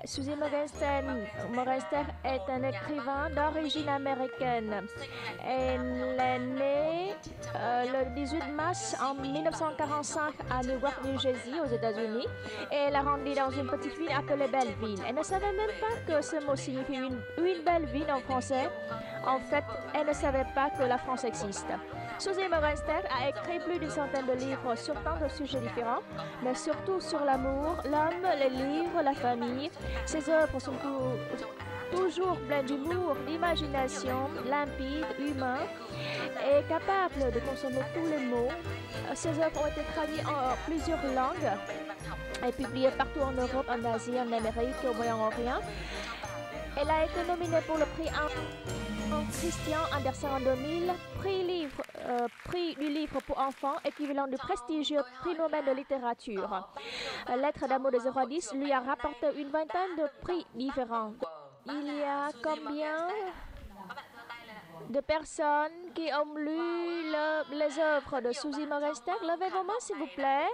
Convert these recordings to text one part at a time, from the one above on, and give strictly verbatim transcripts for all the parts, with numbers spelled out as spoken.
Suzy Morgenstern, Morgenstern est un écrivain d'origine américaine. Elle est née euh, le dix-huit mars en mille neuf cent quarante-cinq à Newark, New Jersey, aux États-Unis, et elle a grandi dans une petite ville appelée Belleville. Elle ne savait même pas que ce mot signifie une, une belle ville en français. En fait, elle ne savait pas que la France existe. Suzy Morgenstern a écrit plus d'une centaine de livres sur tant de sujets différents, mais surtout sur l'amour, l'homme, les livres, la famille. Ses œuvres sont tout, toujours pleines d'humour, d'imagination, limpides, humains et capables de consommer tous les mots. Ses œuvres ont été traduites en plusieurs langues et publiées partout en Europe, en Asie, en Amérique et au Moyen-Orient. Elle a été nominée pour le prix Christian Andersen en deux mille, prix, livre, euh, prix du livre pour enfants, équivalent du prestigieux prix Nobel de littérature. Lettre d'amour des zéro à dix lui a rapporté une vingtaine de prix différents. Il y a combien de personnes qui ont lu le, les œuvres de Suzy Morgenstern? Levez vos mains, s'il vous plaît.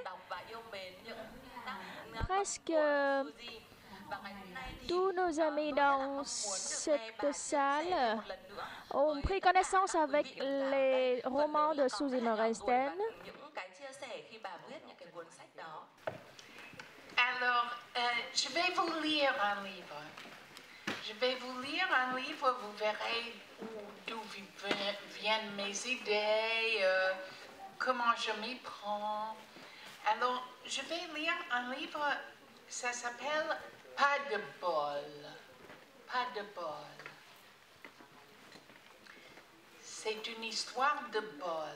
Presque tous nos amis dans cette salle ont pris connaissance avec les romans de Suzy Morgenstern. Alors, euh, je vais vous lire un livre. Je vais vous lire un livre, vous verrez d'où viennent mes idées, euh, comment je m'y prends. Alors, je vais lire un livre, ça s'appelle Pas de bol. Pas de bol. C'est une histoire de bol.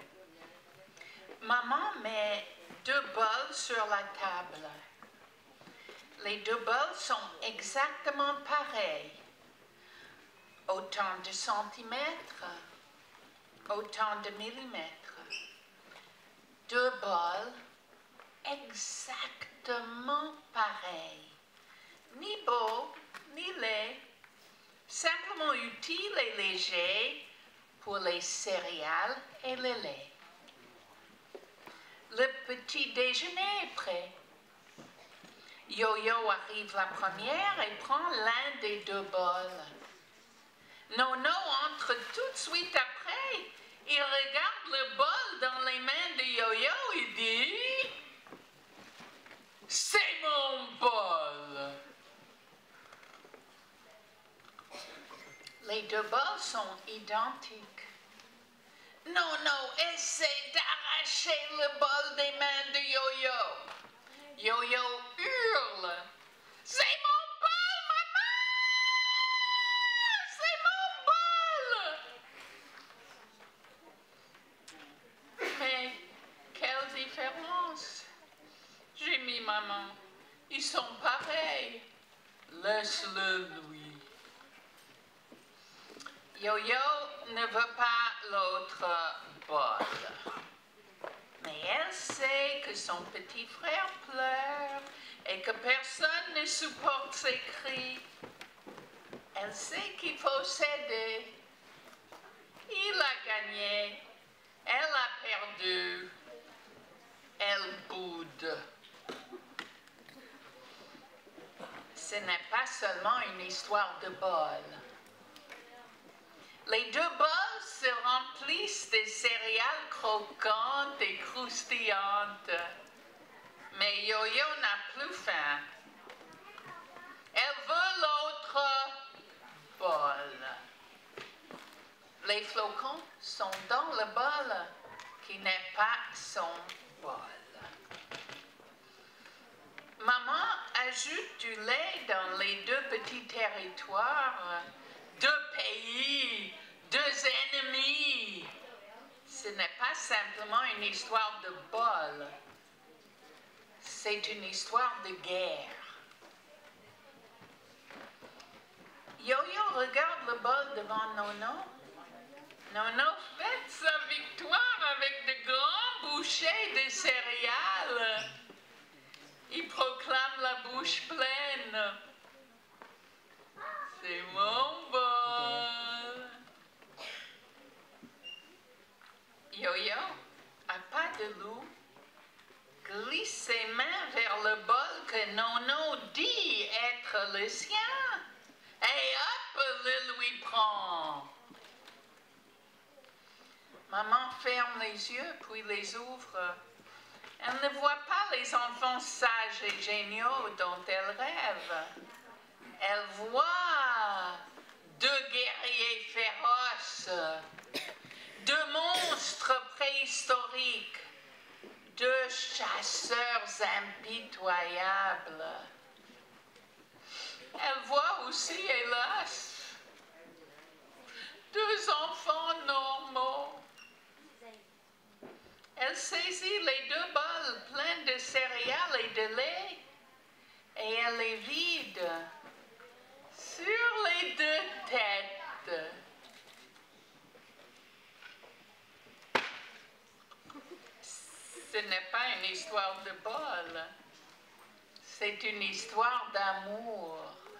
Maman met deux bols sur la table. Les deux bols sont exactement pareils. Autant de centimètres, autant de millimètres. Deux bols exactement pareils. Ni beau, ni laid. Simplement utile et léger pour les céréales et le lait. Le petit déjeuner est prêt. Yo-Yo arrive la première et prend l'un des deux bols. Nono entre tout de suite après. Il regarde le bol dans les mains de Yo-Yo et dit « C'est mon bol !» Les deux bols sont identiques. Nono essaie d'arracher le bol des mains de Yo-Yo. Yo-Yo hurle. C'est mon bol, maman! C'est mon bol! Mais quelle différence! J'ai mis maman. Ils sont pareils. Laisse-le, lui. Yo-Yo ne veut pas l'autre bol. Mais elle sait que son petit frère pleure et que personne ne supporte ses cris. Elle sait qu'il faut s'aider. Il a gagné. Elle a perdu. Elle boude. Ce n'est pas seulement une histoire de bol. Les deux bols se remplissent de céréales croquantes et croustillantes. Mais Yo-Yo n'a plus faim. Elle veut l'autre bol. Les flocons sont dans le bol qui n'est pas son bol. Maman ajoute du lait dans les deux petits territoires. Deux pays, deux ennemis. Ce n'est pas simplement une histoire de bol. C'est une histoire de guerre. Yo-Yo regarde le bol devant Nono. Nono fête sa victoire avec de grands bouchées de céréales. Il proclame la bouche pleine. C'est mon bol. Yo-Yo, à pas de loup, glisse ses mains vers le bol que Nono dit être le sien. Et hop, le lui prend. Maman ferme les yeux, puis les ouvre. Elle ne voit pas les enfants sages et géniaux dont elle rêve. Elle voit deux guerriers féroces, deux monstres préhistoriques, deux chasseurs impitoyables. Elle voit aussi, hélas, deux enfants normaux. Elle saisit les deux bols pleins de céréales et de lait et elle les vide sur les deux têtes. Ce n'est pas une histoire de bol, c'est une histoire d'amour.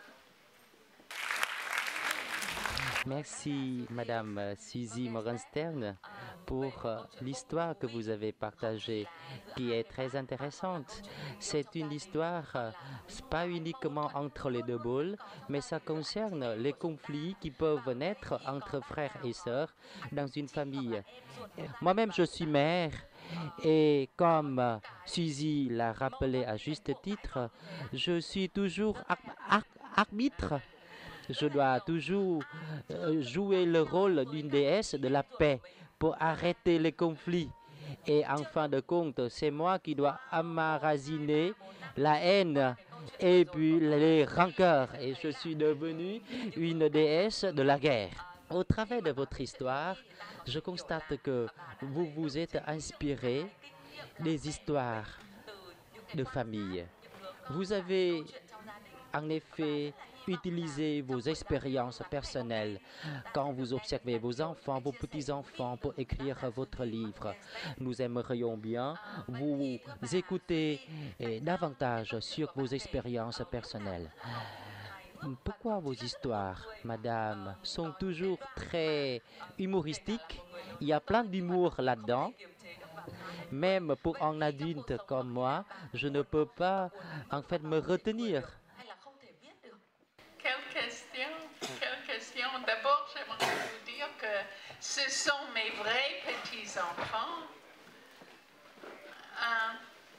Merci, Madame Suzy Morgenstern, pour l'histoire que vous avez partagée, qui est très intéressante. C'est une histoire, pas uniquement entre les deux boules, mais ça concerne les conflits qui peuvent naître entre frères et sœurs dans une famille. Moi-même, je suis mère. Et comme Suzy l'a rappelé à juste titre, je suis toujours ar ar arbitre. Je dois toujours jouer le rôle d'une déesse de la paix pour arrêter les conflits. Et en fin de compte, c'est moi qui dois emmagasiner la haine et puis les rancœurs. Et je suis devenue une déesse de la guerre. Au travers de votre histoire, je constate que vous vous êtes inspiré des histoires de famille. Vous avez en effet utilisé vos expériences personnelles quand vous observez vos enfants, vos petits-enfants pour écrire votre livre. Nous aimerions bien vous écouter davantage sur vos expériences personnelles. Pourquoi vos histoires, madame, sont toujours très humoristiques? Il y a plein d'humour là-dedans. Même pour un adulte comme moi, je ne peux pas en fait me retenir. Quelle question, quelle question. D'abord, j'aimerais vous dire que ce sont mes vrais petits-enfants. Euh,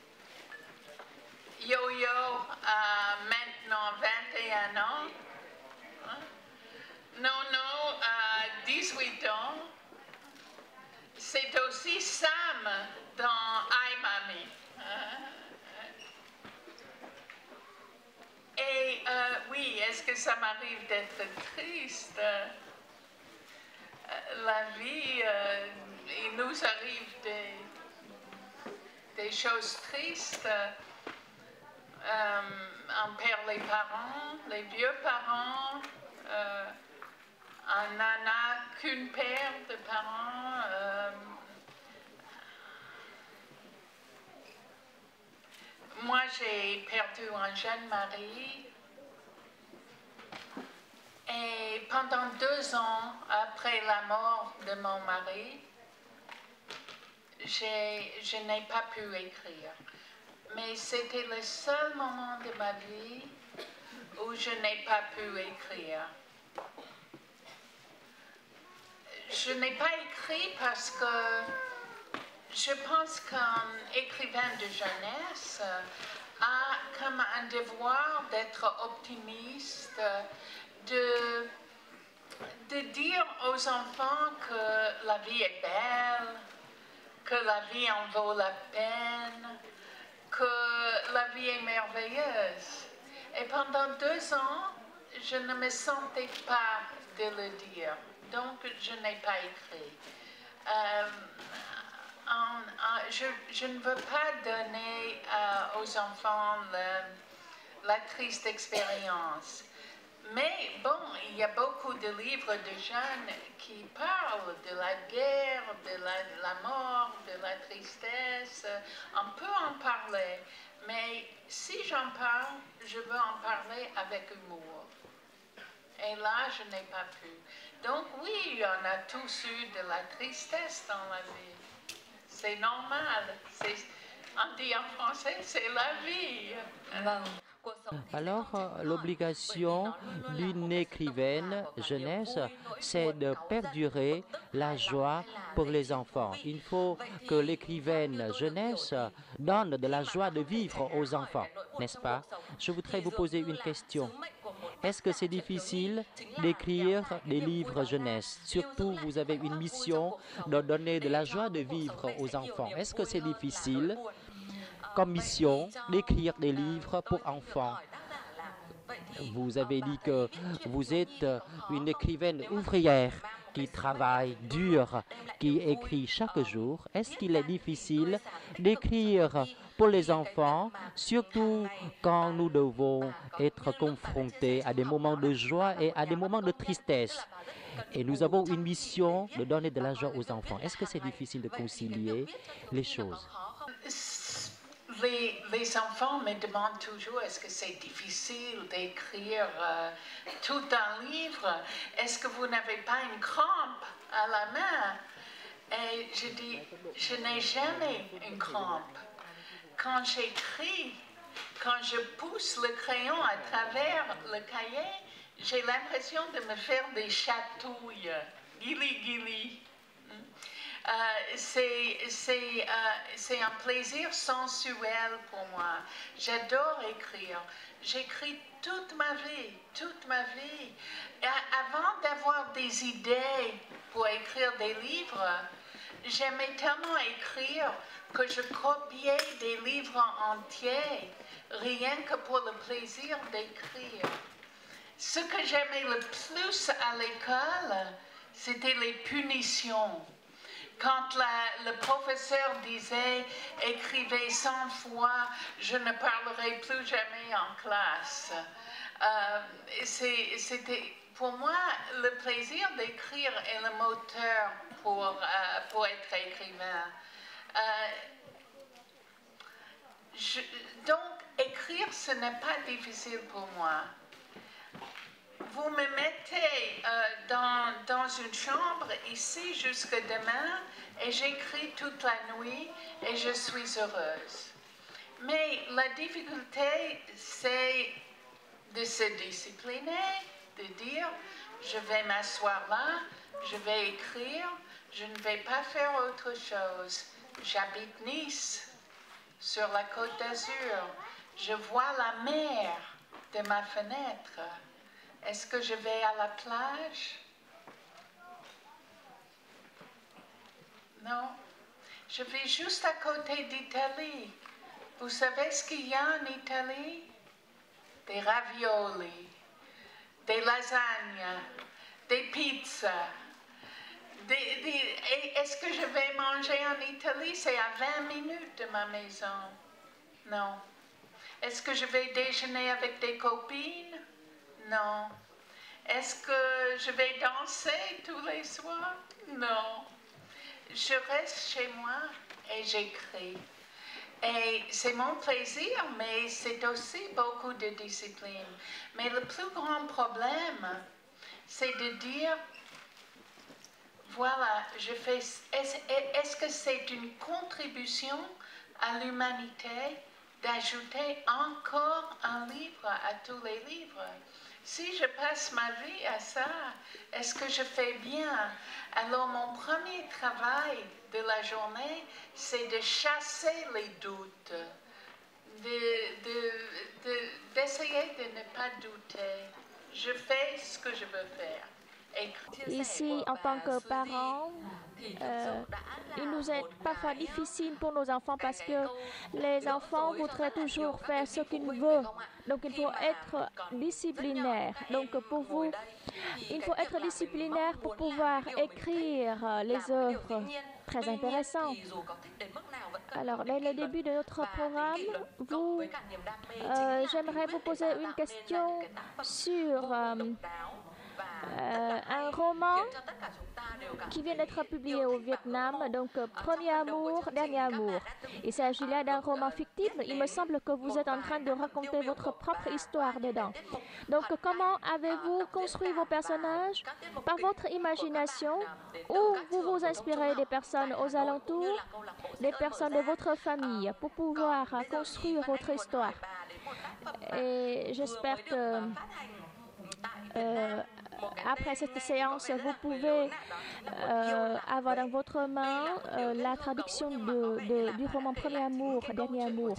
Yo-Yo a maintenant vingt et un ans. Hein? Nono a dix-huit ans. C'est aussi Sam dans iMamie. Hein? Et euh, oui, est-ce que ça m'arrive d'être triste? Euh, la vie, euh, il nous arrive des, des choses tristes. Euh, on perd les parents, les vieux parents. Euh, on n'en a qu'une paire de parents. Euh, moi, j'ai perdu un jeune mari. Et pendant deux ans, après la mort de mon mari, je n'ai pas pu écrire. Mais c'était le seul moment de ma vie où je n'ai pas pu écrire. Je n'ai pas écrit parce que je pense qu'un écrivain de jeunesse a comme un devoir d'être optimiste, de, de dire aux enfants que la vie est belle, que la vie en vaut la peine, que la vie est merveilleuse. Et pendant deux ans, je ne me sentais pas de le dire, donc je n'ai pas écrit. Euh, en, en, je, je ne veux pas donner euh, aux enfants le, la triste expérience. Mais bon, il y a beaucoup de livres de jeunes qui parlent de la guerre, de la, la mort, de la tristesse. On peut en parler, mais si j'en parle, je veux en parler avec humour. Et là, je n'ai pas pu. Donc oui, on a tous eu de la tristesse dans la vie. C'est normal. On dit en français, c'est la vie. Vâng, Alors, euh, l'obligation d'une écrivaine jeunesse, c'est de perdurer la joie pour les enfants. Il faut que l'écrivaine jeunesse donne de la joie de vivre aux enfants, n'est-ce pas? Je voudrais vous poser une question. Est-ce que c'est difficile d'écrire des livres jeunesse? Surtout, vous avez une mission de donner de la joie de vivre aux enfants. Est-ce que c'est difficile comme mission d'écrire des livres pour enfants? Vous avez dit que vous êtes une écrivaine ouvrière qui travaille dur, qui écrit chaque jour. Est-ce qu'il est difficile d'écrire pour les enfants, surtout quand nous devons être confrontés à des moments de joie et à des moments de tristesse? Et nous avons une mission de donner de la joie aux enfants. Est-ce que c'est difficile de concilier les choses? Les, les enfants me demandent toujours, est-ce que c'est difficile d'écrire euh, tout un livre? Est-ce que vous n'avez pas une crampe à la main? Et je dis, je n'ai jamais une crampe. Quand j'écris, quand je pousse le crayon à travers le cahier, j'ai l'impression de me faire des chatouilles. Guili, guili. Euh, c'est euh, un plaisir sensuel pour moi. J'adore écrire. J'écris toute ma vie, toute ma vie. Et avant d'avoir des idées pour écrire des livres, j'aimais tellement écrire que je copiais des livres entiers, rien que pour le plaisir d'écrire. Ce que j'aimais le plus à l'école, c'était les punitions. Quand la, le professeur disait « écrivez cent fois, je ne parlerai plus jamais en classe euh, », c'était pour moi le plaisir d'écrire est le moteur pour, euh, pour être écrivain. Euh, je, donc, écrire, ce n'est pas difficile pour moi. Vous me mettez euh, dans, dans une chambre ici jusqu'à demain et j'écris toute la nuit et je suis heureuse. Mais la difficulté, c'est de se discipliner, de dire je vais m'asseoir là, je vais écrire, je ne vais pas faire autre chose. J'habite Nice, sur la Côte d'Azur. Je vois la mer de ma fenêtre. Est-ce que je vais à la plage? Non. Je vis juste à côté d'Italie. Vous savez ce qu'il y a en Italie? Des raviolis, des lasagnes, des pizzas. Est-ce que je vais manger en Italie? C'est à vingt minutes de ma maison. Non. Est-ce que je vais déjeuner avec des copines? Non. Est-ce que je vais danser tous les soirs? Non. Je reste chez moi et j'écris. Et c'est mon plaisir, mais c'est aussi beaucoup de discipline. Mais le plus grand problème, c'est de dire, voilà, je fais. Est-ce est-ce que c'est une contribution à l'humanité d'ajouter encore un livre à tous les livres? Si je passe ma vie à ça, est-ce que je fais bien? Alors mon premier travail de la journée, c'est de chasser les doutes, d'essayer de, de, de, de ne pas douter. Je fais ce que je veux faire. Ici, en tant que parents, euh, il nous est parfois difficile pour nos enfants parce que les enfants voudraient toujours faire ce qu'ils veulent. Donc, il faut être disciplinaire. Donc, pour vous, il faut être disciplinaire pour pouvoir écrire les œuvres très intéressantes. Alors, dès le début de notre programme, vous, euh, j'aimerais vous poser une question sur euh, Euh, un roman qui vient d'être publié au Vietnam, donc euh, Premier amour, dernier amour. Il s'agit là d'un roman fictif. Il me semble que vous êtes en train de raconter votre propre histoire dedans. Donc, comment avez-vous construit vos personnages? Par votre imagination, ou vous vous inspirez des personnes aux alentours, des personnes de votre famille, pour pouvoir euh, construire votre histoire? Et j'espère que euh, après cette séance, vous pouvez euh, avoir dans votre main euh, la traduction de, de, du roman Premier Amour, Dernier Amour.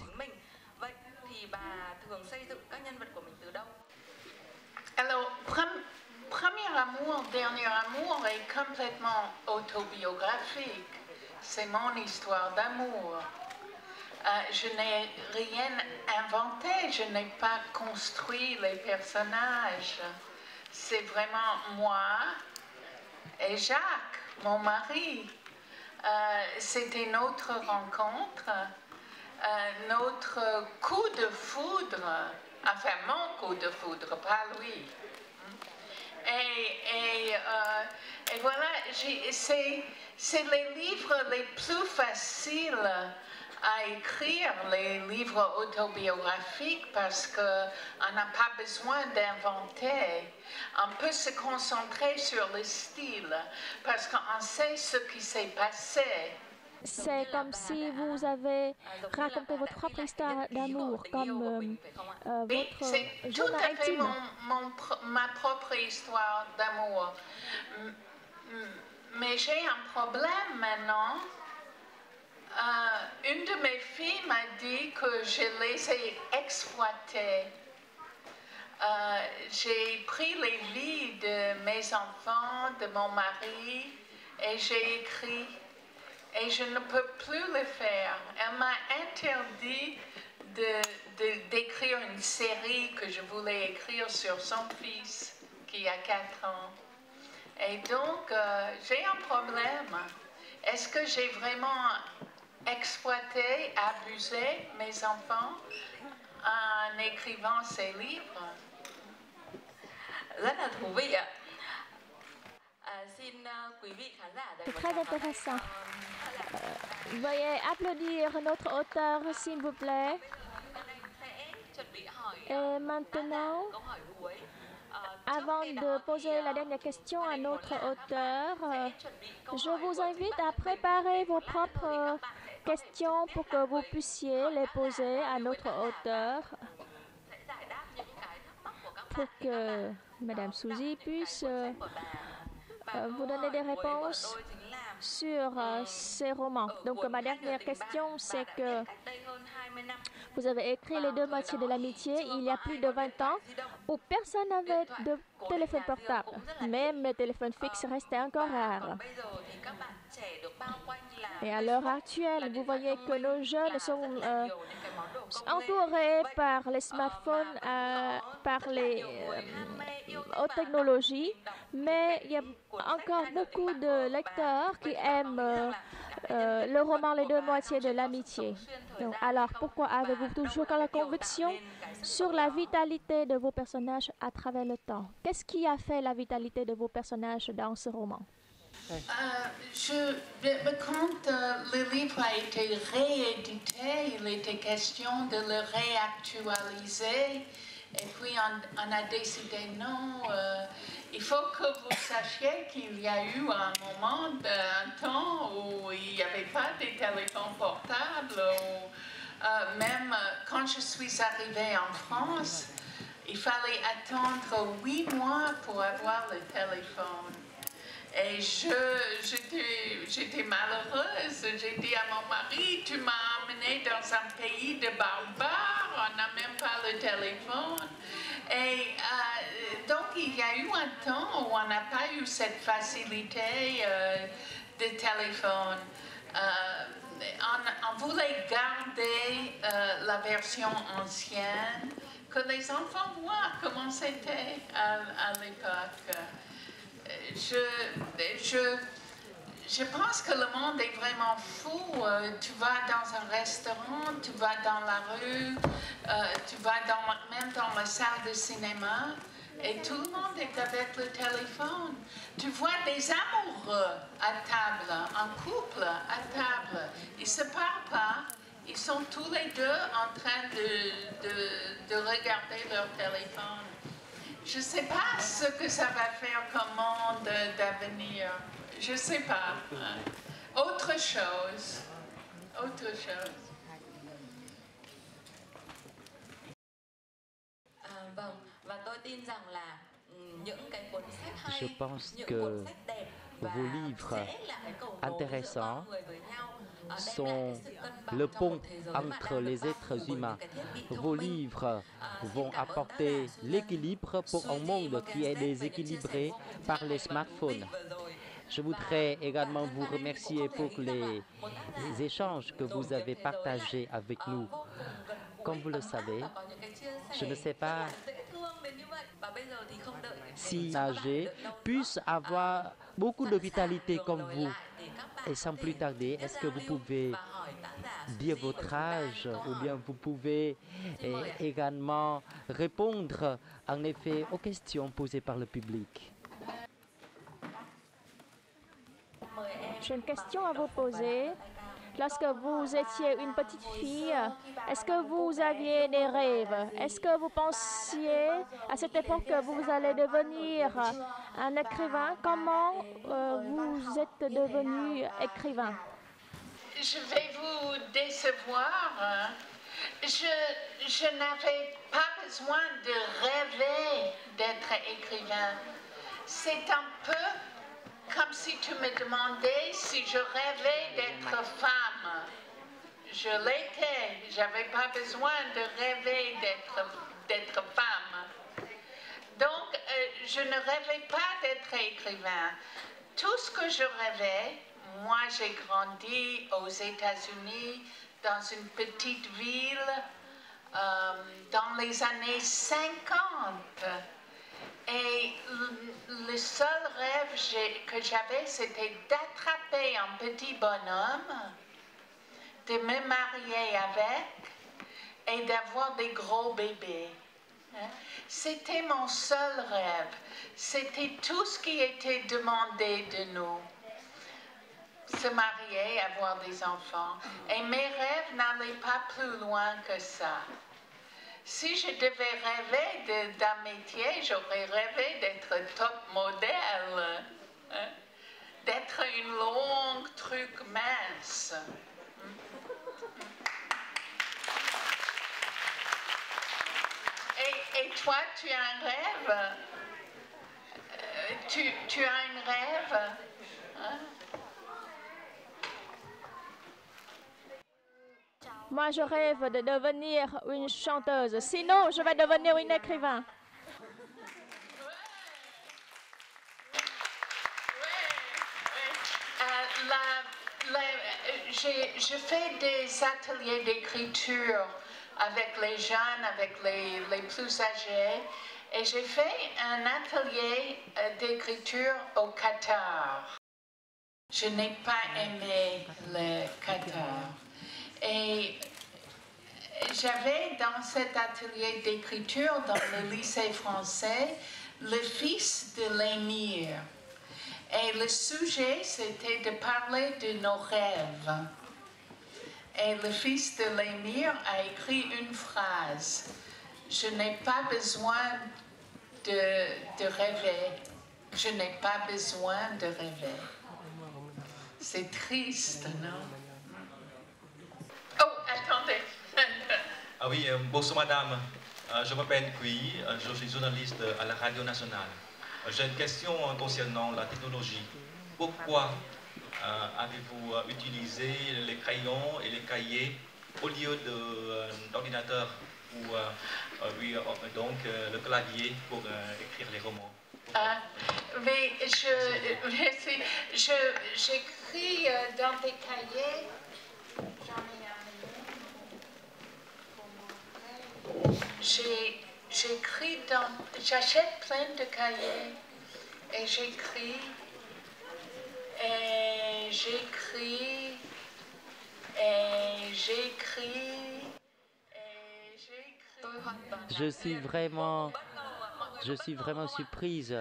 Alors, Premier Amour, Dernier Amour est complètement autobiographique. C'est mon histoire d'amour. Euh, je n'ai rien inventé, je n'ai pas construit les personnages. C'est vraiment moi et Jacques, mon mari. Euh, C'était notre rencontre, euh, notre coup de foudre, enfin mon coup de foudre, pas lui. Et, et, euh, et voilà, c'est les livres les plus faciles à écrire, les livres autobiographiques, parce qu'on n'a pas besoin d'inventer. On peut se concentrer sur le style, parce qu'on sait ce qui s'est passé. C'est comme si vous avez raconté votre propre histoire d'amour, comme euh, euh, votre tout journal à fait intime. mon, mon, ma propre histoire d'amour. Mais j'ai un problème maintenant. Euh, une de mes filles m'a dit que je les ai exploitées. Euh, j'ai pris les vies de mes enfants, de mon mari, et j'ai écrit. Et je ne peux plus le faire. Elle m'a interdit d'écrire une série que je voulais écrire sur son fils, qui a quatre ans. Et donc, euh, j'ai un problème. Est-ce que j'ai vraiment exploité, abusé mes enfants en écrivant ces livres? Rất là thú vị ạ. C'est très intéressant. Euh, veuillez applaudir notre auteur, s'il vous plaît. Et maintenant, avant de poser la dernière question à notre auteur, euh, je vous invite à préparer vos propres questions pour que vous puissiez les poser à notre auteur, pour que Madame Suzy puisse euh, euh, vous donner des réponses sur euh, ces romans. Donc, ma dernière question, c'est que vous avez écrit Les deux moitiés de l'amitié il y a plus de vingt ans où personne n'avait de téléphone portable. Même les téléphones fixes restaient encore rares. Et à l'heure actuelle, vous voyez que nos jeunes sont euh, entourés par les smartphones, euh, par les euh, hautes technologies, mais il y a encore beaucoup de lecteurs qui aiment euh, euh, le roman Les deux moitiés de l'amitié. Alors, pourquoi avez-vous toujours la conviction sur la vitalité de vos personnages à travers le temps? Qu'est-ce qui a fait la vitalité de vos personnages dans ce roman? Euh, je, quand euh, le livre a été réédité, il était question de le réactualiser. Et puis on, on a décidé non, euh, il faut que vous sachiez qu'il y a eu un moment, un temps où il n'y avait pas de téléphones portables. Où, euh, même quand je suis arrivée en France, il fallait attendre huit mois pour avoir le téléphone. Et j'étais malheureuse. J'ai dit à mon mari, tu m'as emmenée dans un pays de barbares, on n'a même pas le téléphone. Et euh, donc il y a eu un temps où on n'a pas eu cette facilité euh, de téléphone. Euh, on, on voulait garder euh, la version ancienne, que les enfants voient comment c'était à, à l'époque. Je, je, je pense que le monde est vraiment fou. Euh, tu vas dans un restaurant, tu vas dans la rue, euh, tu vas dans, même dans la salle de cinéma, et tout le monde est avec le téléphone. Tu vois des amoureux à table, en couple à table. Ils ne se parlent pas, ils sont tous les deux en train de, de, de regarder leur téléphone. Je ne sais pas ce que ça va faire comme monde d'avenir. Je ne sais pas. Autre chose. Autre chose. Je pense que vos livres intéressants sont le pont entre les êtres humains. Vos livres vont apporter l'équilibre pour un monde qui est déséquilibré par les smartphones. Je voudrais également vous remercier pour les, les échanges que vous avez partagés avec nous. Comme vous le savez, je ne sais pas si âgés puissent avoir beaucoup de vitalité comme vous. Et sans plus tarder, est-ce que vous pouvez dire votre âge ou bien vous pouvez eh, également répondre en effet aux questions posées par le public? J'ai une question à vous poser. Lorsque vous étiez une petite fille, est-ce que vous aviez des rêves? Est-ce que vous pensiez à cette époque que vous allez devenir un écrivain? Comment euh, vous êtes devenu écrivain? Je vais vous décevoir. Je, je n'avais pas besoin de rêver d'être écrivain. C'est un peu comme si tu me demandais si je rêvais d'être femme. Je l'étais. Je n'avais pas besoin de rêver d'être, d'être femme. Donc, euh, je ne rêvais pas d'être écrivain. Tout ce que je rêvais, moi j'ai grandi aux États-Unis, dans une petite ville, euh, dans les années cinquante. Et le, le seul rêve que j'avais, c'était d'attraper un petit bonhomme, de me marier avec et d'avoir des gros bébés. C'était mon seul rêve. C'était tout ce qui était demandé de nous. Se marier, avoir des enfants. Et mes rêves n'allaient pas plus loin que ça. Si je devais rêver d'un métier, j'aurais rêvé d'être top modèle, hein? D'être une longue truc mince. Et, et toi, tu as un rêve? Euh, tu, tu as un rêve? Hein? Moi, je rêve de devenir une chanteuse. Sinon, je vais devenir une écrivain. Euh, la, la, j'ai, je fais des ateliers d'écriture avec les jeunes, avec les, les plus âgés. Et j'ai fait un atelier d'écriture au Qatar. Je n'ai pas aimé le Qatar. Et j'avais dans cet atelier d'écriture, dans le lycée français, le fils de l'émir. Et le sujet, c'était de parler de nos rêves. Et le fils de l'émir a écrit une phrase. Je n'ai pas besoin de, de rêver. Je n'ai pas besoin de rêver. C'est triste, non? Oh, attendez. Ah oui, euh, bonsoir madame. Euh, je m'appelle Cui, euh, je suis journaliste à la Radio Nationale. Euh, J'ai une question concernant la technologie. Pourquoi euh, avez-vous euh, utilisé les crayons et les cahiers au lieu d'ordinateur ou euh, euh, oui, euh, donc euh, le clavier pour euh, écrire les romans? Ah, mais je, je, j'écris dans des cahiers. J'en ai un. J'ai, j'écris dans, j'achète plein de cahiers et j'écris et j'écris et j'écris et j'écris. Je suis vraiment, je suis vraiment surprise.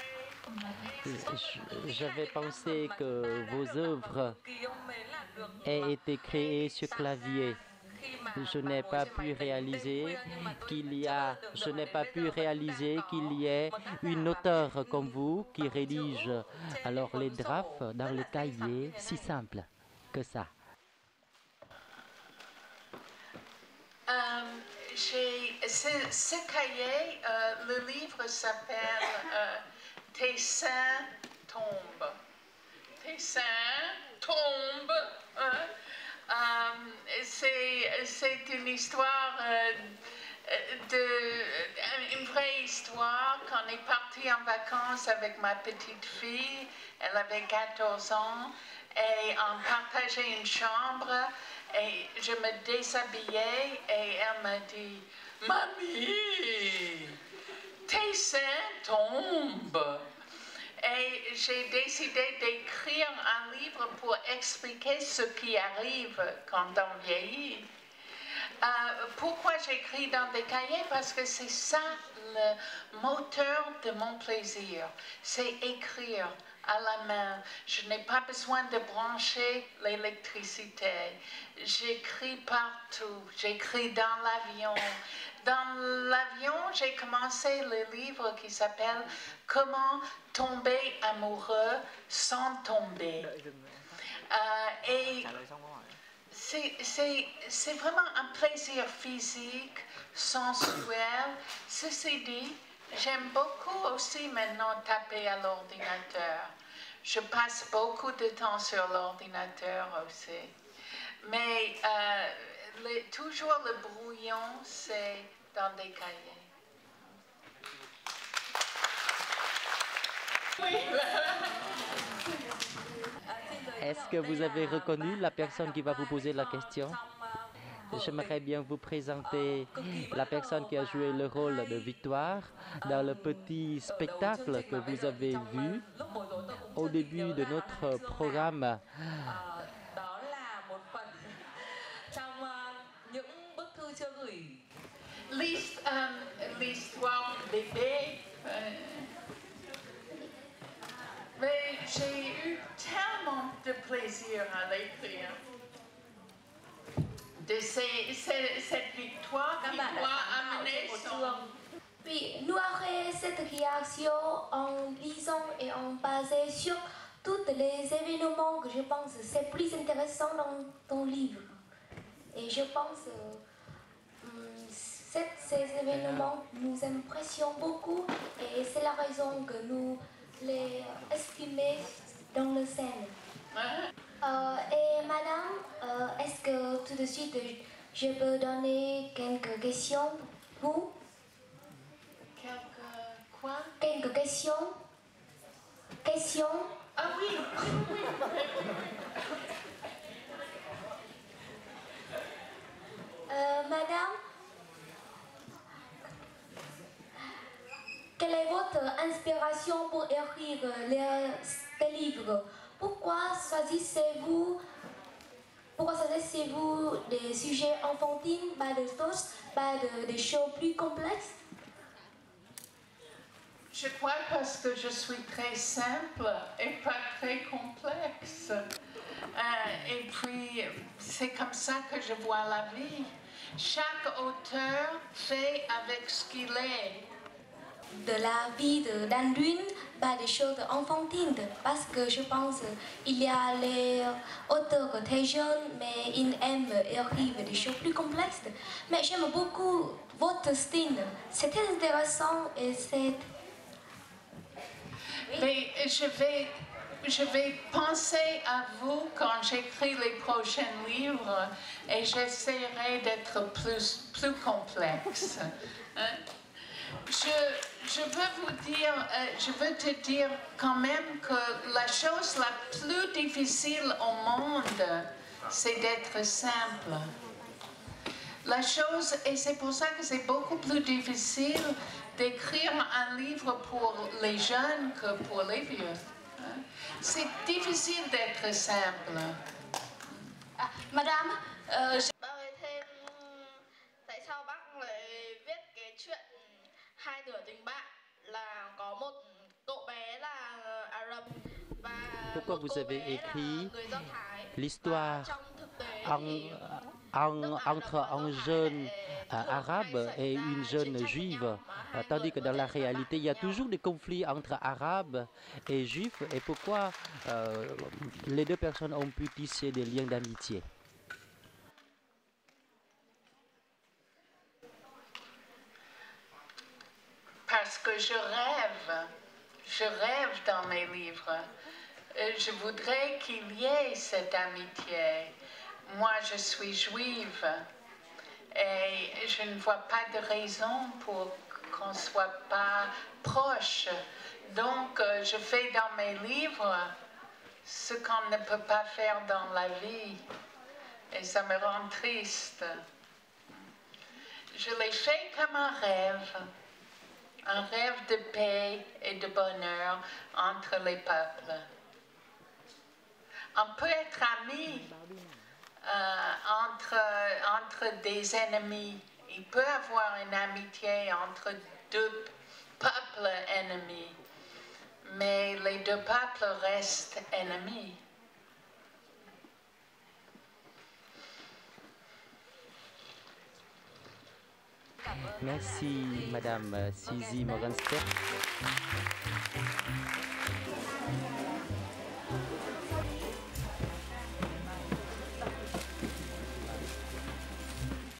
J'avais pensé que vos œuvres aient été créées sur clavier. Je n'ai pas pu réaliser qu'il y a, je n'ai pas pu réaliser qu'il y ait une auteure comme vous qui rédige alors les drafts dans le cahier, si simple que ça. Euh, j'ai, ce, ce cahier, euh, le livre s'appelle euh, Tes seins tombent. Tes seins tombent. Hein? Euh, c'est une histoire, euh, de, une vraie histoire. Quand on est parti en vacances avec ma petite fille, elle avait quatorze ans, et on partageait une chambre, et je me déshabillais, et elle m'a dit, « Mamie, tes seins tombent !» Et j'ai décidé d'écrire un livre pour expliquer ce qui arrive quand on vieillit. Euh, pourquoi j'écris dans des cahiers? Parce que c'est ça le moteur de mon plaisir. C'est écrire à la main. Je n'ai pas besoin de brancher l'électricité. J'écris partout. J'écris dans l'avion. Dans l'avion, j'ai commencé le livre qui s'appelle « Comment tomber amoureux sans tomber ». Euh, et c'est vraiment un plaisir physique, sensuel. Ceci dit, j'aime beaucoup aussi maintenant taper à l'ordinateur. Je passe beaucoup de temps sur l'ordinateur aussi. Mais euh, le, toujours le brouillon, c'est dans des cahiers. Oui. Est-ce que vous avez reconnu la personne qui va vous poser la question? J'aimerais bien vous présenter la personne qui a joué le rôle de Victoire dans le petit spectacle que vous avez vu au début de notre programme. L'histoire du bébé. Mais j'ai eu tellement de plaisir à l'écrire. De ces, ces, cette victoire qui doit amener son... Oui, nous avons cette réaction en lisant et en basant sur tous les événements que je pense c'est plus intéressant dans ton livre. Et je pense que euh, ces événements nous impressionnent beaucoup et c'est la raison que nous les estimons dans la scène. Euh, et madame, euh, est-ce que tout de suite je peux donner quelques questions pour vous? Quelques quoi? Quelques questions. Questions? Ah oui, oui, oui. Euh, madame, quelle est votre inspiration pour écrire les, les livres? Pourquoi choisissez-vous pourquoi choisissez-vous des sujets enfantines, pas de choses, pas de, des choses plus complexes? Je crois parce que je suis très simple et pas très complexe. Euh, et puis, c'est comme ça que je vois la vie. Chaque auteur fait avec ce qu'il est. De la vie d'Andrine, pas des choses enfantines, parce que je pense qu'il y a les auteurs très jeunes, mais ils aiment écrire des choses plus complexes. Mais j'aime beaucoup votre style, c'est très intéressant et c'est... Oui. Mais je vais, je vais penser à vous quand j'écris les prochains livres et j'essaierai d'être plus, plus complexe. Hein? Je, je veux vous dire, euh, je veux te dire quand même que la chose la plus difficile au monde, c'est d'être simple. La chose, et c'est pour ça que c'est beaucoup plus difficile d'écrire un livre pour les jeunes que pour les vieux. Hein? C'est difficile d'être simple. Ah, madame, euh, je... Hai nửa tình bạn là có một cậu bé là Ả Rập và Pourquoi vous avez écrit l'histoire en, en, entre un jeune arabe et une jeune juive, tandis que dans la réalité, il y a toujours des conflits entre arabes et juifs, et pourquoi euh, les deux personnes ont pu tisser des liens d'amitié? que je rêve. Je rêve dans mes livres. Je voudrais qu'il y ait cette amitié. Moi, je suis juive et je ne vois pas de raison pour qu'on ne soit pas proche. Donc, je fais dans mes livres ce qu'on ne peut pas faire dans la vie. Et ça me rend triste. Je l'ai fait comme un rêve. Un rêve de paix et de bonheur entre les peuples. On peut être amis euh, entre, entre des ennemis. Il peut y avoir une amitié entre deux peuples ennemis, mais les deux peuples restent ennemis. Merci, Madame Suzy Morgenstern.